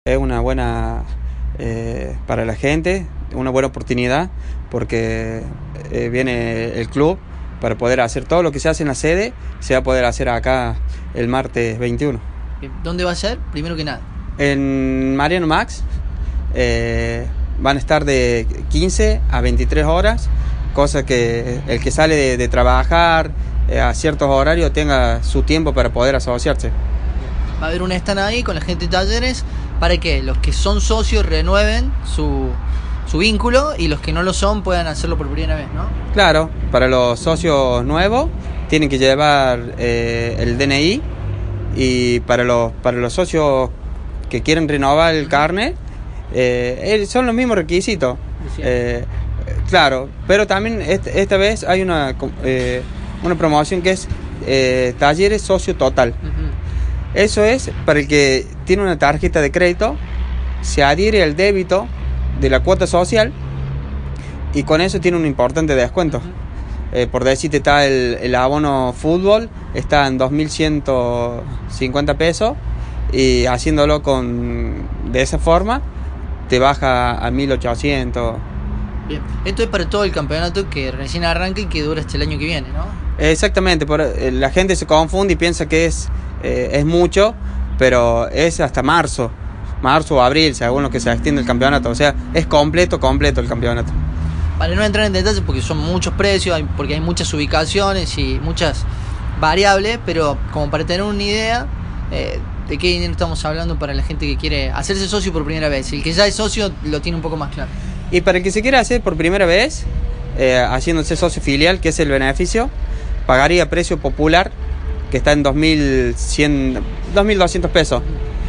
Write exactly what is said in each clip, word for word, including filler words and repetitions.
Es una buena eh, para la gente, una buena oportunidad porque eh, viene el club para poder hacer todo lo que se hace en la sede, se va a poder hacer acá el martes veintiuno. ¿Dónde va a ser? Primero que nada. En Mariano Max eh, van a estar de quince a veintitrés horas, cosa que el que sale de, de trabajar eh, a ciertos horarios tenga su tiempo para poder asociarse. Va a haber un stand ahí con la gente de talleres para que los que son socios renueven su, su vínculo y los que no lo son puedan hacerlo por primera vez, ¿no? Claro, para los socios nuevos tienen que llevar eh, el D N I, y para los, para los socios que quieren renovar el carnet eh, son los mismos requisitos. Eh, claro, pero también este, esta vez hay una, eh, una promoción que es eh, talleres socio total. Uh-huh. Eso es para el que tiene una tarjeta de crédito, se adhiere al débito de la cuota social y con eso tiene un importante descuento. Uh-huh. Eh, por decirte, está el, el abono fútbol, está en dos mil ciento cincuenta pesos y haciéndolo con de esa forma te baja a mil ochocientos. Bien, esto es para todo el campeonato que recién arranca y que dura hasta el año que viene, ¿no? Exactamente, por, eh, la gente se confunde y piensa que es, eh, es mucho, pero es hasta marzo, marzo o abril, según lo que se extiende el campeonato, o sea, es completo, completo el campeonato. Para no entrar en detalles porque son muchos precios, porque hay muchas ubicaciones y muchas variables, pero como para tener una idea eh, de qué dinero estamos hablando para la gente que quiere hacerse socio por primera vez. El que ya es socio lo tiene un poco más claro. Y para el que se quiera hacer por primera vez, eh, haciéndose socio filial, que es el beneficio, pagaría precio popular, que está en dos mil cien, dos mil doscientos pesos.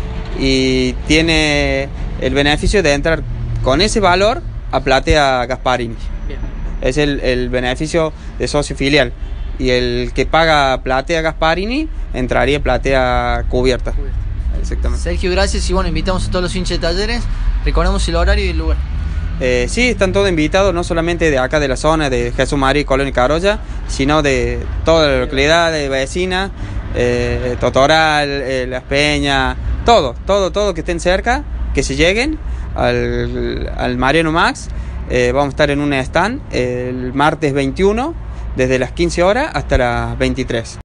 Y tiene el beneficio de entrar con ese valor a Platea Gasparini. Bien. Es el, el beneficio de socio filial. Y el que paga Platea Gasparini entraría Platea Cubierta. Cubierta. Exactamente. Sergio, gracias. Y bueno, invitamos a todos los hinchas de talleres. Recordamos el horario y el lugar. Eh, sí, están todos invitados, no solamente de acá de la zona de Jesús María, Colón y Carolla, sino de toda la localidad de vecina, eh, Totoral, eh, Las Peñas, todo, todo, todo que estén cerca, que se lleguen al, al Mariano Max. Eh, vamos a estar en un stand el martes veintiuno, desde las quince horas hasta las veintitrés.